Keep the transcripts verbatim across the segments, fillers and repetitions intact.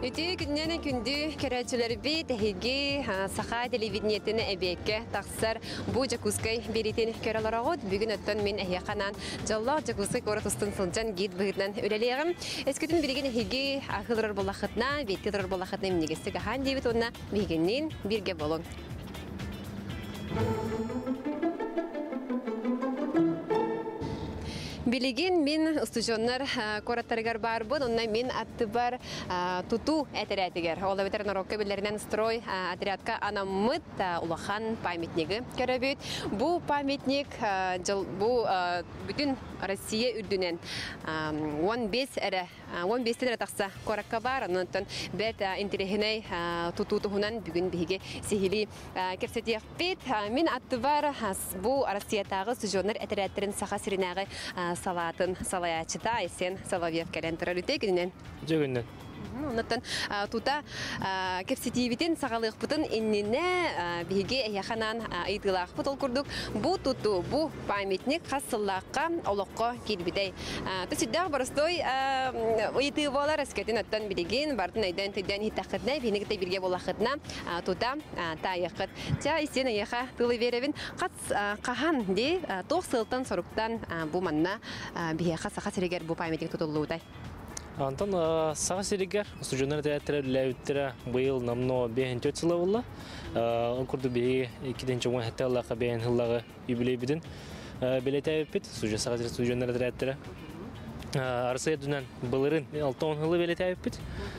Ити күннәне күнді көрәтчілер бейт әйге сақа телевидениетіні әбекке тақсар бұ жакускай беретен көрәларағыд. Бүгін өттен мен әйеқанан жаллақ жакускай көрі тұстын сылжан гейт бұғытнан өрелеғім. Әскөтін білген әйге ақылырыр болақытна, беттедірір болақытна емнегесі ғахан дейбіт онына бейгеннен бірге болың. Билеген мен студионнар кораттарыгар бар бұн, онна мен атты бар туту әтірәтігер. Ола бетер Нарокка білерінен строй отрядка анамыт улахан памятнигі көрәбет. Бұ памятник бұл бүтін Россия үрдінен он бес әрі, он бес тен тақса коракка бар. Оннан бәт интерехіней туту тұхынан бүгін бігі сихили керсетек бет. Мен атты бар бұл Россиятағы студионар әтірәттерін сақа сиринағы салатын салаячыта айсен Соловьев кәлен тұрарыте күнінен. Жөгіннен. Оннан тута кепсетивитен сағалық бұтын инніне біге әйяқанан ұйтылақ бұт ол күрдік. Бұ тұту, бұ памятник қасыллаққа олыққа келбідей. Тұсыдақ барыстой ұйты болар әскетін өттен білеген, бардың айдан түйден хиттақытына, бейінігіті бірге болақытына тута тайықыт. Жа айсен әйяқа тылы веревін қахан де тоқ сылтан сұрықтан бұ манна біге қасақа сірегер бұ памятник тұтылуыдай. Антон саға серегер, студионар тәттірі ләуіттірі бұйыл намно бейін төт сылы болы. Он күрді бейі екіден жоңын әтті Аллаға бейін ғыллағы юбилей бідін белеті әйіппет. Студионар тәттірі. Арысы әдінен бұлырын алтын ғылы белеті әйіппет.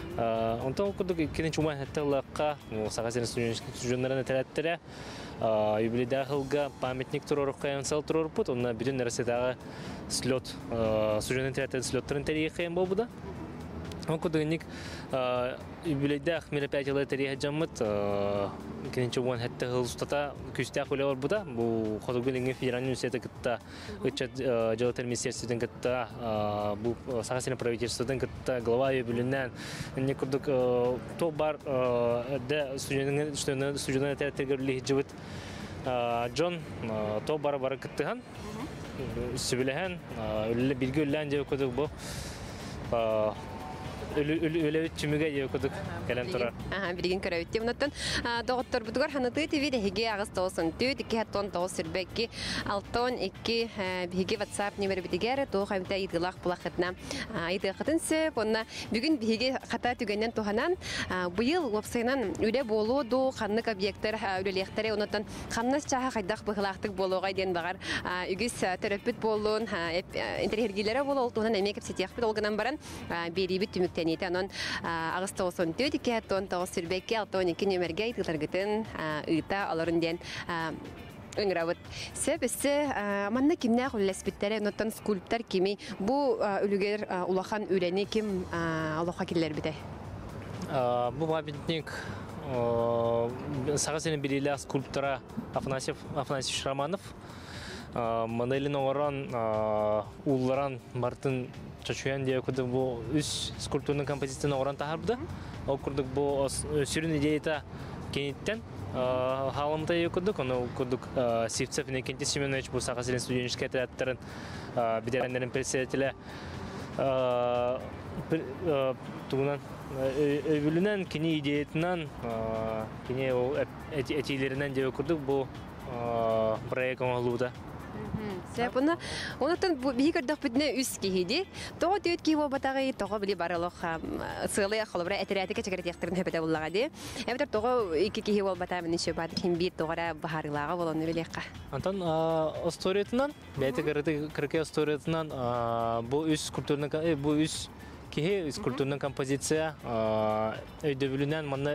Онтан күрді екіден жоңын әтті Аллаға саға серегер студионарын тәттірі юбилейді ғылға памятник тұрорық қайын сал тұрорық бұд. Онна бүтін әрісетағы слет, студионный театр слеттарын тарихи был бы да. Он куда ник юбилейдах мероприятия тарихи джаммат, конечно, он это гулстата кустя хулевар буда, бу ходогулинги федеральный университет ката, учат делатер министерство ден ката, бу сахасина правительство ден ката, глава юбилейнан, не куда то бар, да студионный студионный театр говорили живет Джон, то бар бар катыхан. Сибилehen, bilgi üllen diye okuduk bu. Öyle tümüge diye okuduk gelen turar. Aha, bilgin körüttü. Bundan doktor budur hanıtı T V'de hege ağustos'un tüt iki hatton doğu sürbeki altın iki hege WhatsApp numara bidiger doğu hamda idilak bulakatna idilakatın se bonna bugün hege hata tügenden tohanan bu yıl websaytından üle bolu doğu kanlık obyektler ülelekleri ondan kannas çaha kaydak bıhlaktık bolu gayden bağır ügüs terapit bolun interhergilere bolu olduğundan emek hepsi olganan baran beri bit tümük teniyete anon ağustos'un tüt iki hatton doğu sürbeki altın iki numara idilakatın ıta alırın den Öngravut. Sebese manna kimne hullespitlere notan skulptar kimi bu ülüger ulahan üreni kim Allah'a killer bide. Bu pamятник сағасының бірілі скульптора Афанасьев Афанасьев Шраманов. Манелин оңыран улларан Мартын Чачуян дей өкірдік бұл үз скульптурның композицияны оңыран тағарбыды. Ол күрдік бұл сүрін идеята кенеттен Халымда өкірдік, оны өкірдік Сивцев Иннокентий Семенович бұл сағасының студенческий отрядтарын бедерәндерін председателі туғынан өвілінен, кені идеятынан, кені әтейлерінен де өкірдік бұл проект оңалуыда. Сәпіні, онықтан бейі көрдік бүтіне үз кейді. Тоғы дөйт кейі батағы, тоғы білі барылық сылы қолыбыра әтірәтіке чекеретектерін өпеті болуға де. Әбітір тоғы екі кейі батамын үші бады кембет тоғыра бағарылаға болуыны білеққа. Антон, историятынан, бәйті кірке историятынан бұл үз скульптурның, бұл үз кейі скульптурның композиция өйдөбілінен мұнны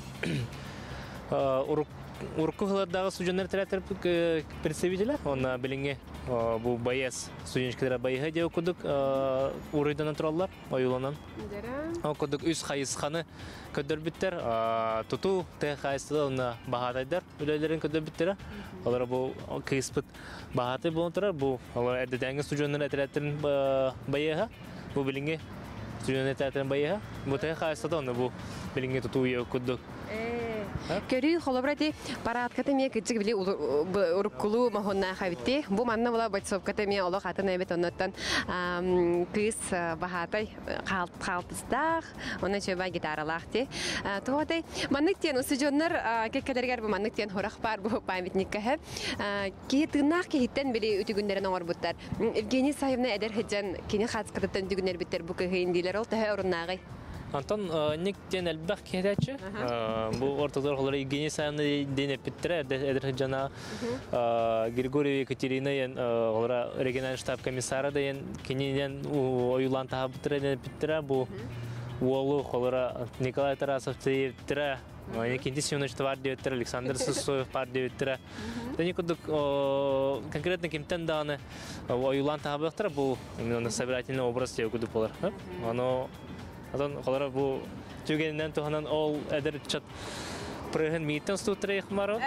Урку хладдағы студенттер театр представителі, оны білінге бұл байыз студенчкелері байыға де окудық урыйдан тұралар, ойыланан. Окудық үз қайысқаны көддірбіттер, тұту тәй қайыстығы оны бағатайдар, үлелерін көддірбіттері. Олар бұл қиыспыт бағатай болын тұрар, бұл әрдедәңгі студенттер театрын байыға, бұл білінге студенттер театрын байыға. Бұл тәй қайыстығы оны бұл білінге тұту үйе окудық. Көрү холобрати паратката мне кичик били уруккулу махонна хавитти. Бу манна була бойцовката мне олох атын эбет оннотан кыз бахатай калтыстах, онна чөбай гитаралахти. Туотай маннык тен усужоннар кеккелергер бу маннык тен хорах бар бу памятникка хеп. Ки тынак ки хиттен били үтүгүндөрүн оңор буттар. Евгений Саевна эдер хеджен кини хацкатан дүгүнөр биттер бу кыйындылар ол таа оруннагы. Антон никтен әлбәк кедәче. Бу ортодор холары Евгений Саевна дене питтере эдер жана Григорий Екатерина ен олара региональный штаб комиссары да ен кинен оюлан табытыр дене питтере бу уолу холара Николай Тарасов типтре. Они киндисионный штаб диеттер Александр Сысоев пар диеттер. Да никуда конкретно кимтен даны оюлан табытыр бу именно собирательный образ диокуду полар. Оно Антон холара бу түгеннән туханан ол әдер чат прыгын митен стутре хмаро.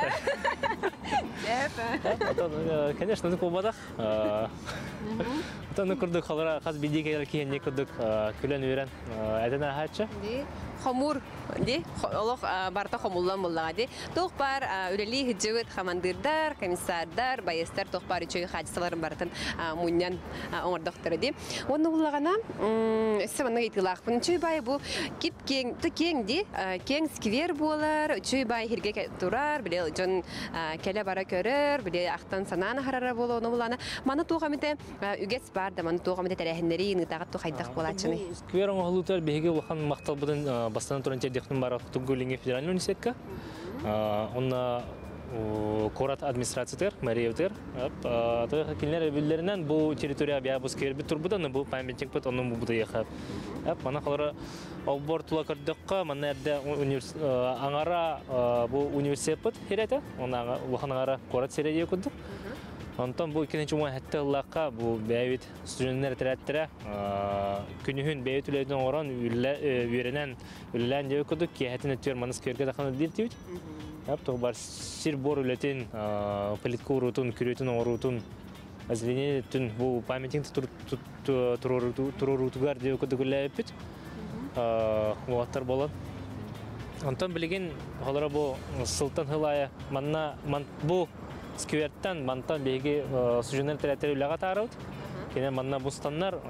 Антон, конечно, ну кубадах. Антон курдук холара хас бидигелер киен не курдук күлән үйрән. Әдәнә хатча. Хомур ди олох барта хомуллан буллага ди тохпар үрели хиҗет хамандырдар комиссардар баястар тохпар үчөй хаҗсаларын бартын муннан оңор доктор ди оны буллагана сәмәнә итилак бу үчөй бай бу кип кең то кең ди кең сквер булар үчөй бай хирге турар биле жон келе бара көрөр биле актан сананы харара боло оны булана маны тугамите үгес бар да маны тугамите тәрәһеннәри нитагат то хайдак булачыны сквер оңолутар беге булган мактал будан бастан туран техникум бар Тугулинге федеральный университетка. Он корат администрациятер, мэриевтер. То кинлер биллеринен бу территория бия бу сквер бит турбудан бу памятник бит onun бу яхап. Ап мана халара албор тула кырдыкка мана эрде университет аңара бу университет бит херете. Она ваханара корат серия кудук. Антон бу икенче уен хәтта лакка бу бәйт студентлар тәрәттәрә күнүһүн бәйт үләдән оран үренән үлән дип кудык ки хәтен төр манас кергә дәхән дип дип. Ап то бар сир бор үләтен политкурутун күрәтен орутун азлене тун бу памятник турурутугар дип кудык үләпит. А ватар болан. Антон билеген халара бу султан хылая манна ман бу сквертан мантан беги суженер территория лага тарут. Кене манна бустаннар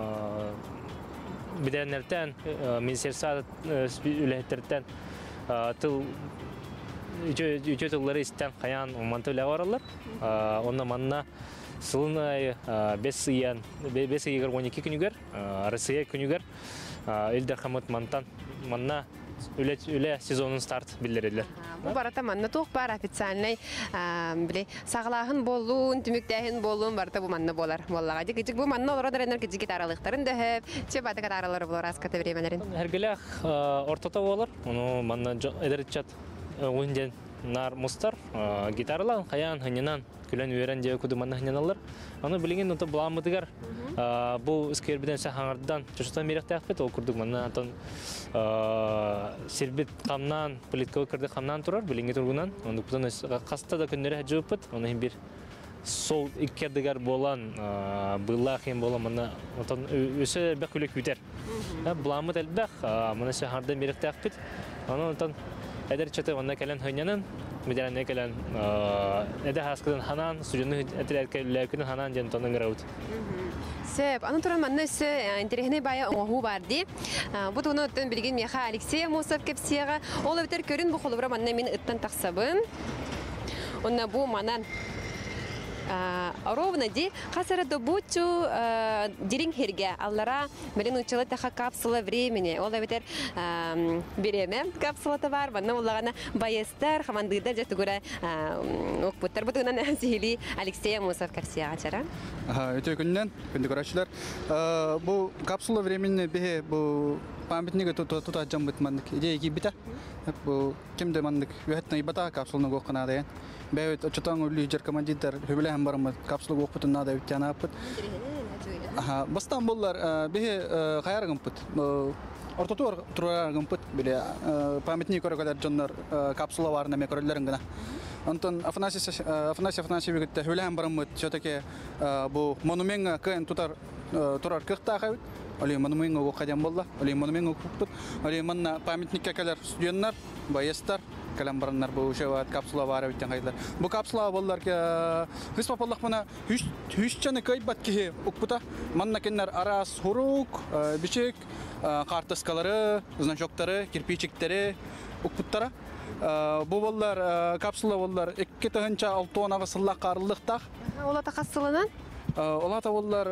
биденнертен министерство үлеттерден тыл үчөтөлөр истен каян манты лагаралар. Онна манна сылынай бес сыян бес сыйгар он эки күнүгөр Россия күнүгөр элдер хамат мантан манна Үле үле сезонun старт билдирелер. Бу барата манна тох бар официальный биле саглахын болуун, түмүктәһин болуун барта бу манна болар. Воллага дик бу манна олора дәренер кичик гитаралыктарын дөһөп, чебаты гитаралары болар аската времелерин. Хергелах ортото болар. Уну манна эдерчат унден нар мустар гитаралар каян ханынан күлән үйрән дип куды манна ханналар. Аны билеген ото буламыдыгар. Бу скербиден сахаңардан чөштөн меректәк бит ол курдук манна антон сербит камнан политикага кырды камнан турар билинге тургунан онда бутан каста да күннәре җыппыт аны бир сол иккердигер болан была хем болан мана антон өсө бек үлек бүтер буламыт элбек мана сахарда меректәк бит аны антон эдер чата онда келен хөнянын Медиане келен эде хаскадан ханан суҗуны әтрәткәләр ханан җантонын граут. Сеп, аны туран маннысы интерехне бая оңгу барды. Бу туны тен билген меха Алексей Мусов кепсига. Ол өтер көрүн бу холобра манна мен ыттан таксабын. Онна бу манан ровно ди хасара добучу диринг херге аллара менен учалы таха капсула времени. Ол өтер береме капсула бар. Манна уллагана баястар хамандыда жатугура окпуттар бутунан сихили Алексей Мусов кепсига чара. Өте күннен, күнді көрәшілер. Бұл капсула времени бе бұл памятнигі тұта жам бұт мандық. Идея ки біта. Бұл кемді мандық өйеттің ибата капсуланы қоққына дейін. Бәйет ұчытан үлі жер командиттер хөбілі әм барымыз капсулы қоқпытын нада өттен апыт. Бастан болар бе қайарғын пыт. Ортоту тұрарғын пыт. Памятник көрекелер жонлар капсула барына ме көрелерін гына. Антон Афанасий Афанасий Афанасьевич хөбілі әм барымыз все-таки бұл монуменға кән тұтар турар кықта қайбыт. Олей монуменға оқаден болды. Олей монуменға көкпіт. Олей манна памятникке кәлер студенттар, баястар, калам бараннар бу шеват капсула бары биттен кайдылар. Бу капсула боллар ки хис папаллах мана хүччәне кайбат ки укпута манна кеннер арас хурук бичек картаскалары, значоктары, кирпичиктери укпуттара. Бу боллар капсула боллар икки тыгынча алты онага сыллак карылдыктак. Олата кассылынан? Олата боллар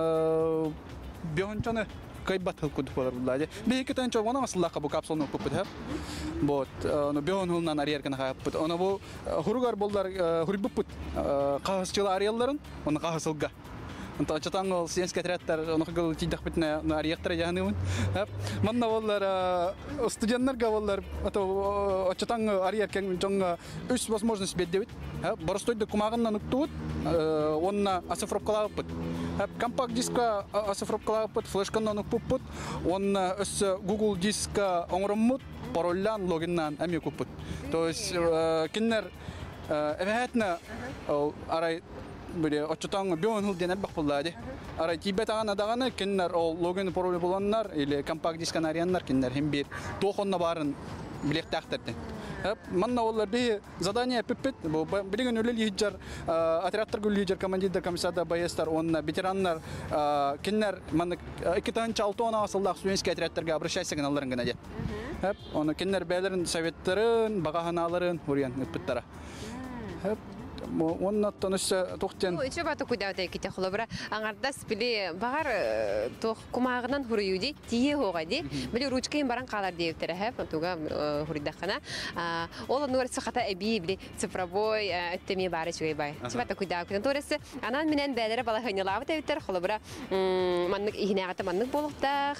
биончаны кайбат хылкуд болар буллади. Бейки тыгынча онага сыллакка бу капсуланы укпут хап. Вот, но бион хулнан ариеркана хаппут. Оны бу хуругар боллар хурбуппут кагысчылы ариялларын, оны кагысылга. Anta çatan ol siyasi keteretler onu kıl tidak bitne ariyaktar yani hep manna bollar stüdyenler gavollar ato çatan ariyarken jonga üç возможность bedevit hep borostoyda kumagından uktut onna asifropkalapıt hep компакт диска asifropkalapıt flashkandan ukpuput onna ös Google диска оңроммут пароллян логиннан ами купут то есть кинер эветна арай böyle açıtan bir on hıl bak bulladı. Ara Tibet ana dağına kinler o login parolü bulanlar ile kompakt disk arayanlar kinler hem bir tohonna barın bilek taktırdı. Hep manna onlar bir zadание pipit bu bilgen öyle lider atratlar gül lider komandida komisada bayestar onna veteranlar kinler man iki tane çaltı ona asıldak Suenski atratlarga обращайся kanalların gene. Hep onu kinler beylerin sovetlerin bagahanaların huriyan pipitara. Hep онна тонуша тохтен. Ой, чөбә тукуйда теките хлобра. Аңарда спили багар тох кумагынан хуруйди, тие хогады. Били ручкаен баран калар диептер хәп, туга хуридахана. Ол нурсы хата эби били цифровой эттеми бары чөй бай. Чөбә тукуйда көн торысы. Анан менен бәләре бала хыйнылабы тевтер хлобра. Маннык ихнагата маннык болуктах.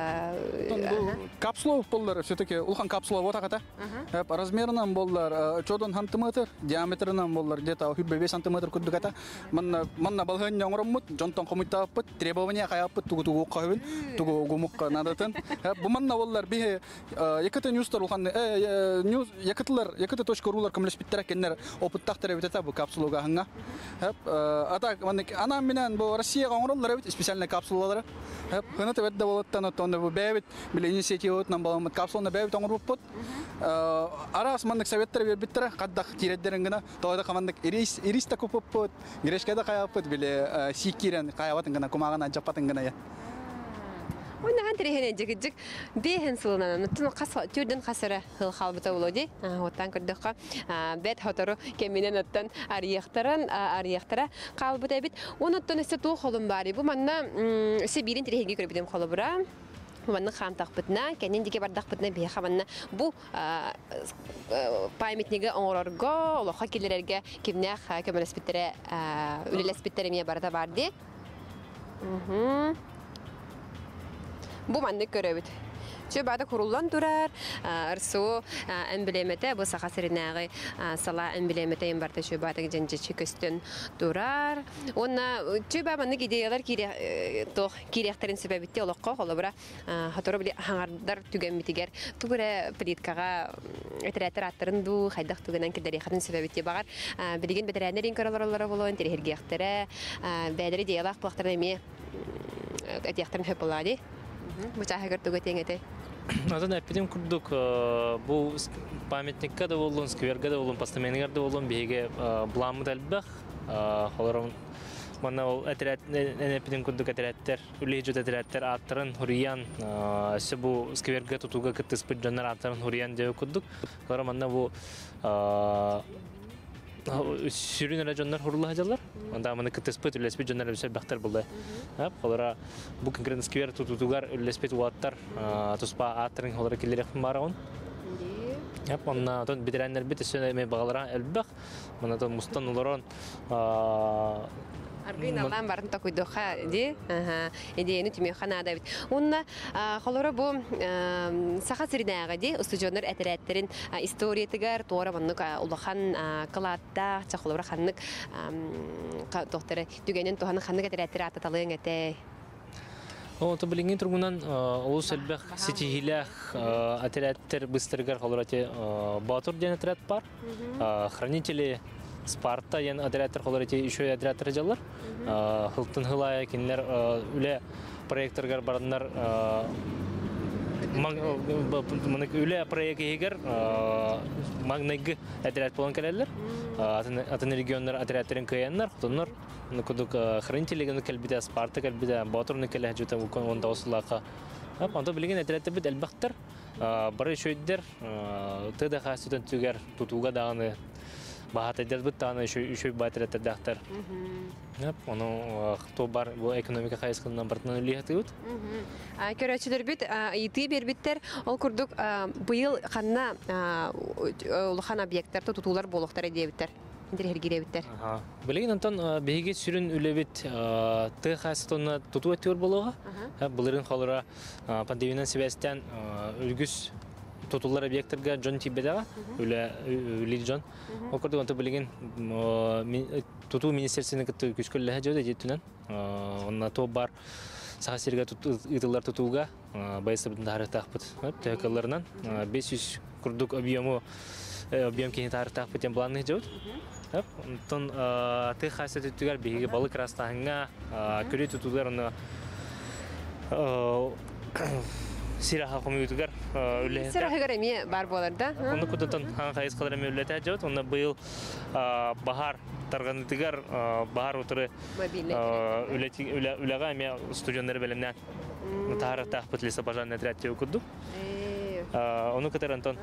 Капсула боллар, все-таки улхан капсула вот аката. Хәп размерынан боллар чодон сантиметр, диаметрынан боллар где-то хуббе сантиметр куддуката. Манна манна балган яңроммут, жонтон комуйтаппыт, требования каяппыт тугу-тугу кайбын, тугу гумукка надатын. Бу манна боллар бихе якыты ньюстар улхан э ньюс якытлар, якыты точка рулар комлеспиттер кеннер опыттактар битета бу капсулага ханга. Хәп ата манна ана менен бу Россия гаңроллар бит специальный капсулалар. Хәп хынаты бетде болоттан оттон бу бебит биле инициатива нам балам капсулны бебит оңруппут. Арас мандык советтер бербиттер каддак тиреддерин гына тоyda камандык ирис ириста куппут грешкада каяппут биле сикирен каябатын гына кумагана жапатын гына я. Онда хантри хене жигижик бехен сылынан тун каса түрдөн касара хыл халбыта болоди. Оттан көрдөккө бет хотору кеминен оттан арияктаран арияктара калбыта бит. Оноттон эсе туу холум бары. Бу манна эсе бирин тирехиге көрбүдүм холобура. Манна хантак битна, кенен дике бардак битна беха манна бу памятниге оңорорго, олоха келерерге кимнях көмөлөспиттере үлелеспиттере мия барда барды. Бу манны көрөбүт. Чөбада куруллан турар, ырсуу эмблемете, бу саха сиринагы сала эмблемете имбарда чөбада женжечи көстөн турар. Онна чөба манны идеялар кире тох кирехтерин себебитте олокко холобра хаторо били хаңардар түгенмитигер тугуре плиткага этеретер аттырын ду хайдак түгенен кидери хатын себебитте багар билген бетеренерин көрөлөрөлөр болон терхергехтере бәдери идеялар плактарына эме этехтерин хөпөлади. Бучаһа гөртөгө теңете. Азан эпидем курдук бу памятникка да болдун, скверга да болдун, постаменгер да болдун, беге бламы далбах, холорон манна ол этерет эпидем курдук этереттер, үлежүт этереттер аттырын хуриян, эсе бу скверга тутуга кыттыспыт жандар аттырын хуриян деп курдук. Холора манна бу Sürün rajonlar hurula hajalar. Anda mana ketespet ulespet jonar bisa bakter boleh. Hap, kalau bu konkret skwer tutugar ulespet water atau spa atring holara kilir maraon. Hap, mana tuh bidaranner bit sesuai me bagalara elbak. Mana tuh mustan ularon. Аргин алан барын такуйдоха ди. Ага. Идеяны тимехана да бит. Унна холора бу саха сиринага ди устужонор этереттерин историятыгар тора маннык улахан калатта чахолора ханнык докторы түгенен туханы ханнык этереттер ататалыгын эте. О, то билинген тургунан ол селбек сетихилах этереттер быстыргар холорате батур денетрет бар. Хранители Спарта ян оператор холорите еще оператор жаллар. Хылтын хылая кинлер үле проекторгар бараннар Маны үле проект егер магнайгы отряд болан келелер. Атын регионнар отрядтарын кыяннар, тоннар кудук хранителеген келбиде, спарта келбиде, батурны келе жута онда осылака. Анда билген отрядты бит албактар. Бары шөйдер тыда хасытын түгер тутуга даганы бахат эдер бит таны үшөй батырат дактар. Оны то бар бу экономика кайсыкынан бартынан лиятыбыт. Көрәчеләр бит ити бербиттер ол курдук быел ханна улхан объекттар тутулар болохтар диебиттер. Индер гиребиттер. Ага. Билеген антон беге сүрүн үлебит ты хасытына туту өтөр болога. Буларын халыра пандемиядан себестен үлгүс тутулар объекттерге жон тибедага үле үле Ол курдук антон билеген туту министерствоның күчкөлләһә җөдә җиттүнән. Онна то бар сахасирга итылар тутуга байсыбын тарихтахпыт. Тәкәлләрнән besh yuz курдук объему объем кене тарихтахпыт тем планны җөд. Тон ты хасәт түгәр биге балык растаһыңа көрү тутуларны Сираха комьютер үле. Сираха гәрәме бар буларда. Оны күтәтен хан хайс кадәр мәүләтә җәвт. Онда быел бахар тарган тигәр бахар утыры үле үле үләгә мә студентлар белемнән тарих тахпытлыса бажан отряд укыдык. Оны күтәр Антон.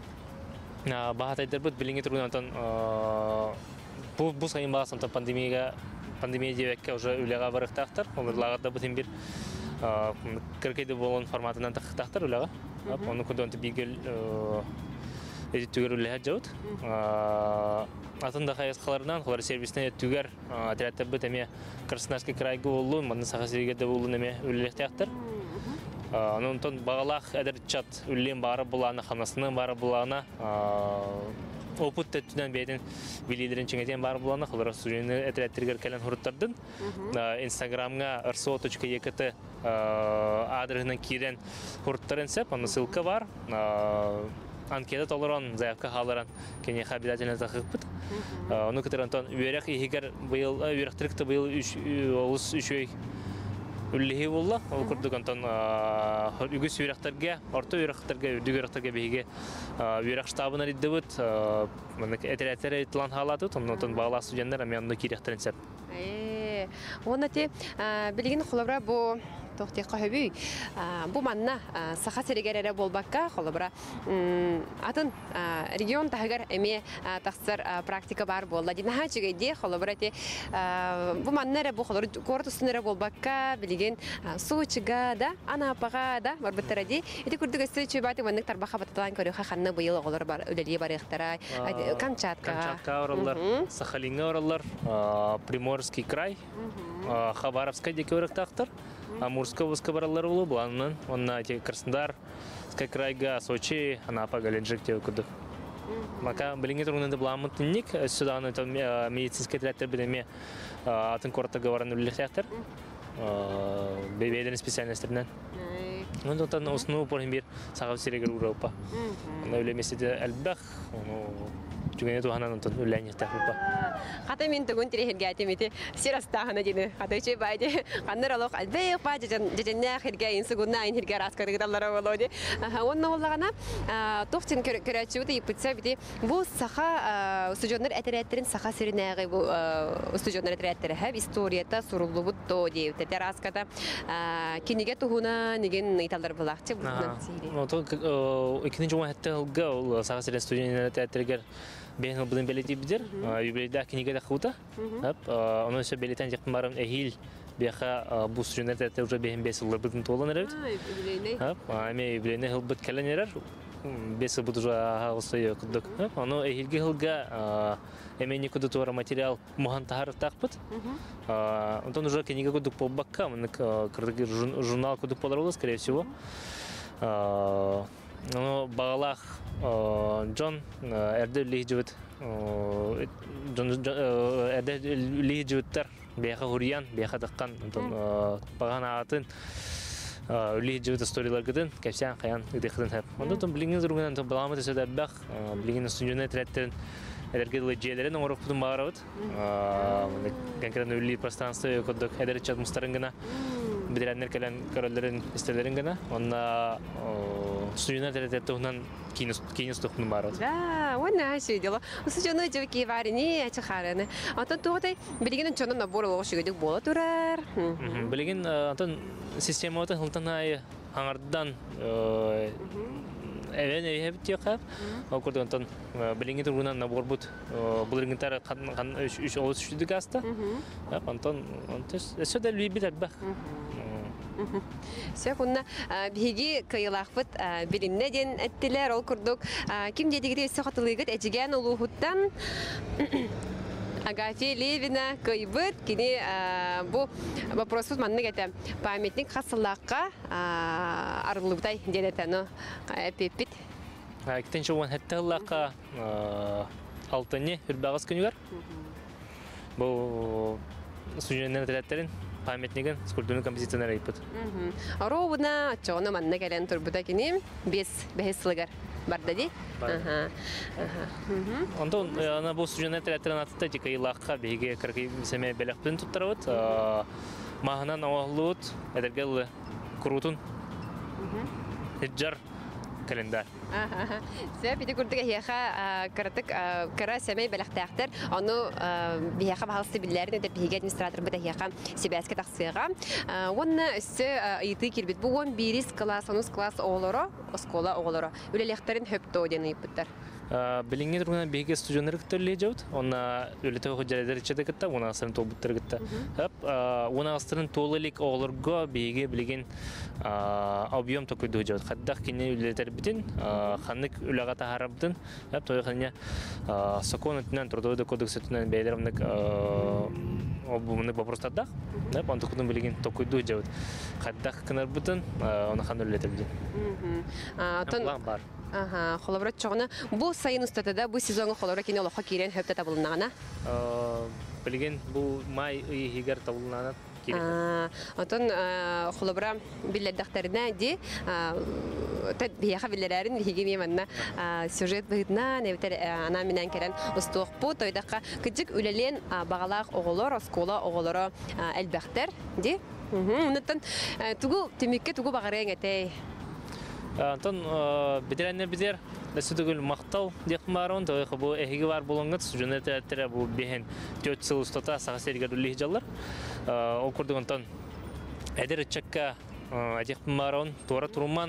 Бахат әйтер бит билинге турган Антон бу бу сайын басын пандемияга пандемия дивеккә уже үләгә барыктактыр. Оларда бутын бир кыркайды болон форматынан тахтар улага. Оны көдөн бигел эди түгөр улага жаут. Атында хайскалардан холар сервисне түгөр отрядта бит эме Краснодарский крайга болду, мында Сахасириге де болду неме уллектактар. Анын тон багалак эдер чат үллен бары буланы ханасынын бары буланы опыт төттүнөн бейдин билидерин чеңетен бар буланы холар сүрүнү отрядтергер келен хуруттардын. Инстаграмга rso точка e k t адресынан кирен хуруттарын сеп, аны ссылка бар. Анкета толорон заявка халаран кене обязательно захыппыт. Оны көтөр Антон үерек игер быйыл үеректерикте быйыл олус үшөй үллеһи булла. Ол курдук Антон үгүс үеректерге, орто үеректерге, үдүк үеректерге беге үерек штабына риддебит. Мына этерәтер итлан халатыт, оннан багла студенттер аменда киректерин сеп. Э, оны те билген холобра бу тохтекка хөбүй. Бу манна Сахасиригере болбакка холобра атын регион тагар эме тахсар практика бар болла. Динаха чиге холобра те бу маннара бу холор кортусунара болбакка билген суучига да анапага да барбытради. Эти курдук эсчи баты маннык тарбаха баталан көрөха ханны быйыл оголор бар өдөлие бар ихтара. Камчатка. Камчатка ораллар, Сахалинга ораллар, Приморский край, Хабаровская декоректактор. Амурская бараллар болу буланнан, онна те Краснодар, Крайга, Сочи, Анапа, Галенджик те кудук. Мака билинге тургунда буламытник, сюда аны медицинский отрядтар билеме атын корта говоран үллехтер. Бебеден специальностьтарынан. Ондан основу порин бир Сахасиригер Европа. Аны үлемесиде албах, Жүгене туханан онтон үлән яқтақпа. Хата мен түгін тірехерге әтеметі сирастағына дені. Хата үші байды. Қандар алық әлбейік ба жеженне әхерге инсігуна айын херге раскадығыдалары олуды. Онна олағана тоқтен көрәтші өті епітсе біде бұл сақа ұстыжонлар әтірәттерін сақа сірінәғі бұл ұстыжонлар әтірәттері әп историята сұрулы бұдды дейіпті. Раскада кенеге тұғына неген италдар бұлақты бұлынан сейлі. Екінің жоңа әтті ғылға ол сақа сірін студенттер әтіргер бен хыл будын белети бидер, юбилейда книга да хута. Оны сөз белетен жақтын барым эхил бияха бу студенттер уже бен бес жылдар будын толан эрет. Аме юбилейне хыл буд келен эрер. Бес буд уже агысты кудук. Оны эхилге хылга эмени куду туара материал мухан тахар тахпыт. Онтон уже книга кудук полбакка, кырдык журнал кудук полар, скорее всего. Ну, багалах Джон эрде лихжут Джон эрде лихжуттар бияха хуриян бияха даккан багана атын лихжут историялар гыдын кепсян каян ыдыхтын хеп. Ондан билingen зурган антон баламы төсөдө бак билingen студент реттен эрге лежелерин орокпун багарабыт. Конкретно үлли пространство коддок эдер чат мустарынгына бедеренler кelen köröllerin istelerin gana. Onda suyuna teretettuğundan кинус тухнун бар. Да, вот на все дело. Усуждённые девки варени, а чахараны. А то тотай билеген чонон набор лошыгы боло турар. Билеген антон систематы хылтанай хаңардан эвен эбит якап. Окурда антон билеген турунан набор бут булыгынтар кан үч олус үчүдүк аста. Антон антос эсөдө либилер бак. Все кунна биги кыйлахпыт билинне ден эттилер ол курдук ким дедигири өссө хатылыгыт эжиген улуухуттан Агафья Левина кыйбыт кини бу вопросут манны гете памятник хасыллакка арылыбытай дедетено эпипит Китенче уан хаттыллакка алтыны үрбагыс күнүгөр бу суженен телеттерин памятниген скульптурный композиционер айпыт. Ровна чоно манна келен турбута кини бес бесилгер бардади. Ага. Ага. Антон ана бу суженен телеттерин атты тика илакка беге кыркы семе белектен туттарабыт. Маханан авалут эдергел крутун. Хиджар календар. Ага. Себеп биде күрдек яха каратык кара семей белектәхтер. Аны бияха баһалсы билләрне дип биге администратор биде яха себәскә тахсыга. Онна өсте ити кирбит бу он бирис класс, онус класс олоро, оскола олоро. Үлелехтерин хөптө дене иптер. Билинге турган биге студенттер көтөлле жаут. Онна үлете хөҗәләр ичәдә китә, уна астын толбуттар китә. Хәп, уна астын толылык олорга биге билген объем токыды жаут. Хәддәк кине үлетер битен, ханнык үләгә таһарабдын. Хәп, тойгыня законытнан трудовой кодексытнан бәйләремнек обумны вопростарда. Хәп, антыкны билген токыды жаут. Хәддәк кынар бутын, аны хан үлетер битен. Мм. бар. Ага, холобрат чогына бу сайын устатада бу сезонга холобра кине лоха кирен хөптә табылнагана. Э, билген бу май ый хигер табылнагана кирен. А, атон холобра билләдәхтәренә ди, тәт бияха билләрен хигеме манна сюжет быдна, нәвтер ана менән керен устук бу тойдакка кичик үлелен багалак оголор, оскола оголоро әлбәхтер ди. Унтан тугу темикке тугу багарен әтәй. Антон бедеренне бедер лесүдүгүл мактау декмарон той бу эхиги бар болгон сужунете тера бу бехен төрт жыл устата сага серге дулли жаллар окурдук антон эдер чекка декмарон тора турман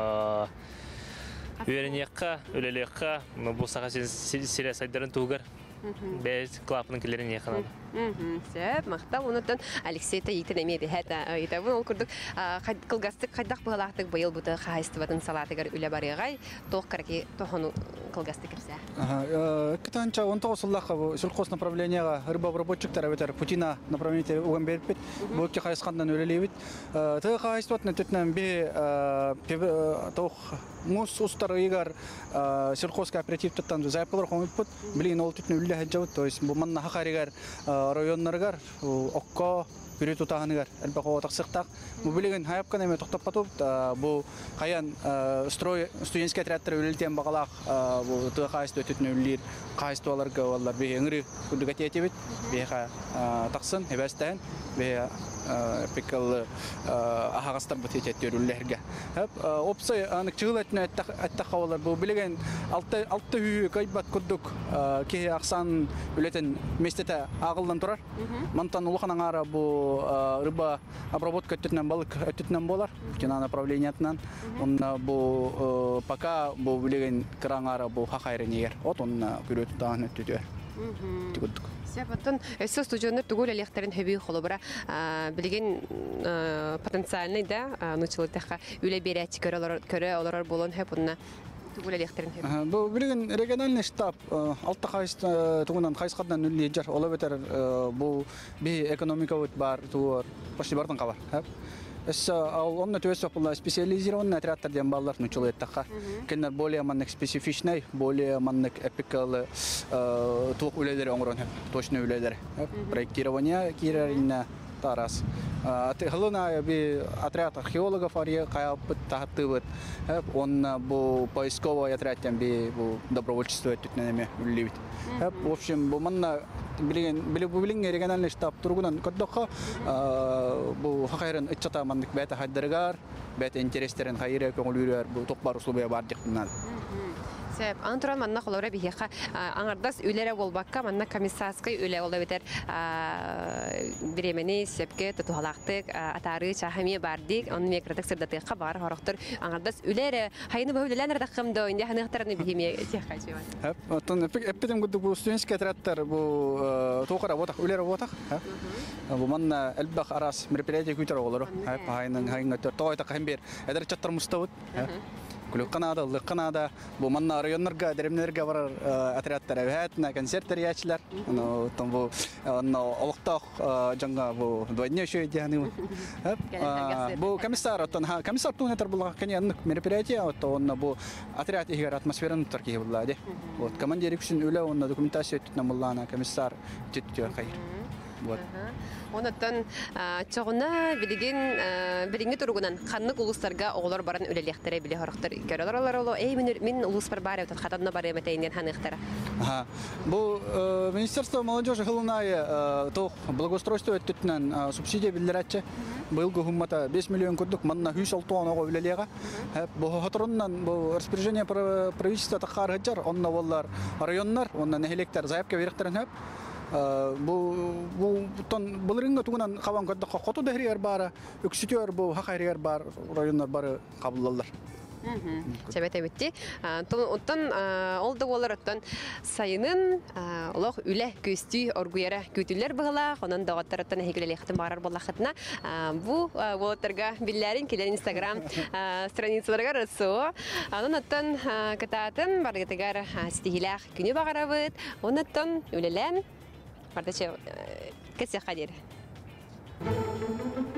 үйренекка үлелекка бу сага сире сайдарын тугар без клапның килерин якынам. Мм, сәп, мактау унутан Алексей та итен эмеди хата. Айта бу ол курдук кылгастык кайдак булактык быйыл бута хайстыбатын салатыгар үле барыгай, тох карки тохону кылгастык кирсе. Ага, кытанча он тогуз жылдакы бу сельхоз направленияга рыбообработчиктер өтөр Путина направление уган берип, бу ки хайскандан үлелебит. Ты хайстыбатын төтнән бе тох мус устарыгар сельхоз кооперативтан зайпылар комуп, билин ол төтнө үле хаҗабыт, то есть бу манна хакарыгар районнаргар окко бүрү тутаганыгар элбако таксыктак бу билеген хайапкан эме токтоп катып бу каян строй студенческий отрядтар үлелтен багалак бу тыхайст өтөтүн үллер кайстууларга алар беңри күдүгөт этебит беха таксын эбестен бе пикал ахагастар бутететтер үллерге хап опсы анык чыгылатны аттахавалар бу билеген алты алты үй кайбат кудук ке аксан үлетен местете агылдан турар мантан улуханан ара бу рыба обработка өтөтүнөн балык өтөтүнөн болар кина направлениятынан онна бу пока бу билеген краңара бу хакайренер от онна күрөтү таан өтөтү тигудук Сәбәттән эссе студентлар түгел электрин хөби холобра билген потенциальный да нучылыкка үле берәт көрәләр көрә алар булын һәп онна түгел электрин хөби. Бу билген региональный штаб алты хайс тугунан хайскадан үле жар ола бетер бу би экономика бар туар почти бартан кабар һәп Эссе ал онна төсөп була специализированный отрядтар дигән балалар нучылы тахка. Кеннәр более маннык специфичный, более маннык эпикал тук үлеләре оңрон, точно үлеләре. Проектирование кирәренә тарас. Хлына би отряд археологов ария каяпыт тахтыбыт. Он бу поисковый отряд тем би бу добровольчество тютнеме үллибит. В общем, бу манна билген билген региональный штаб тургунан коддоха бу хакайрын иччата мандык бета хаддыргар, бета интерестерин хайре көңүлүрөр бу токбар услубия бар дикнан. Сәп, антуран манна холора бихеха аңардас үлере болбакка манна комиссарской үле олда бетер беремени сепке тутуалактык атары чахами бардик он мекратык сырдатыкка бар хорохтор аңардас үлере хайны бу үлелер дакымды инде ханыктарны бихиме техка чебат. Хап, отон эпидем гуду бу студентский отрядтар бу токара вот үлере вот бу манна элбах арас мероприятие күтөр олору. Хап, хайнын хайнга тойта кембер. Эдер чаттар мустабыт. كل قناة الله قناة بمنا ريون نرجع درب نرجع برا أتريات تربيتنا كنسير ترياتشلر إنه تنبو إنه وقت جنگا بو دوينيا شوي جهني بو كمسار تنها كمسار تونه تربلا كني أنك مربياتي أو تون بو أتريات إيه أتمسفير نتركيه بالله ده وكمان ديركشن أولى وإنه دوكيومنتاسيون تنملانا كمسار تتجه خير Онаттан чоғына билеген билинге тургунан ханнык улустарга оголор баран үлелехтере биле хорохтар көрөлөр алар оло эй мен улус бар бар өтөт хатанна бар эметейнен ханыктара. Ага. Бу Министерство молодежи хылынай то благоустройство өттүтнен субсидия билдирәтче. Быйылгы хуммата беш миллион күрдүк манна жүз алты онога үлелега. Бу хаторуннан бу распоряжение правительства такар хаҗар онна воллар районнар онна нехелектер заявка беректерен хөп. бу бу тон булрынга тугунан кабан кодда коту дехригер бара үксүтөр бу хакайригер бар районнар бары кабыллалар. Чабете битти. Оттон олды болар оттон сайынын олох үле көстү оргуяра күтүлөр быгыла, онон дагаттар оттон хигелелехтен барар боллахытна. Бу болоттарга биллерин келен Instagram страницаларга рысо. Анын оттон кататын баргытыгар стихилах күнү багарабыт. Онон үлелен Пардаче, qu'est-ce que c'est?